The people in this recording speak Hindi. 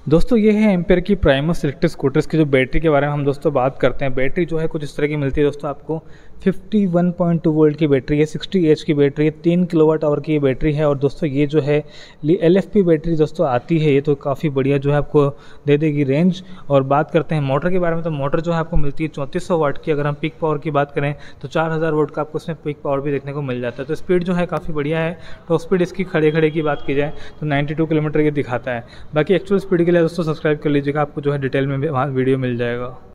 दोस्तों ये है एम्पेयर की प्राइमस इलेक्ट्रिक स्कूटर्स की जो बैटरी के बारे में हम दोस्तों बात करते हैं। बैटरी जो है कुछ इस तरह की मिलती है दोस्तों, आपको 51.2 वोल्ट की बैटरी है, 60 एच की बैटरी है, 3 किलोवाट आवर की ये बैटरी है। और दोस्तों ये जो है LFP बैटरी दोस्तों आती है, ये तो काफ़ी बढ़िया जो है आपको दे देगी रेंज। और बात करते हैं मोटर के बारे में, तो मोटर जो है आपको मिलती है 3400 वाट की। अगर हम पीक पावर की बात करें तो 4000 वाट का आपको इसमें पीक पावर भी देखने को मिल जाता है। तो स्पीड जो है काफ़ी बढ़िया है। टॉप स्पीड इसकी खड़े खड़े की बात की जाए तो 92 किलोमीटर ये दिखाता है। बाकी एक्चुअल स्पीड के लिए दोस्तों सब्सक्राइब कर लीजिएगा, आपको जो है डिटेल में वहाँ वीडियो मिल जाएगा।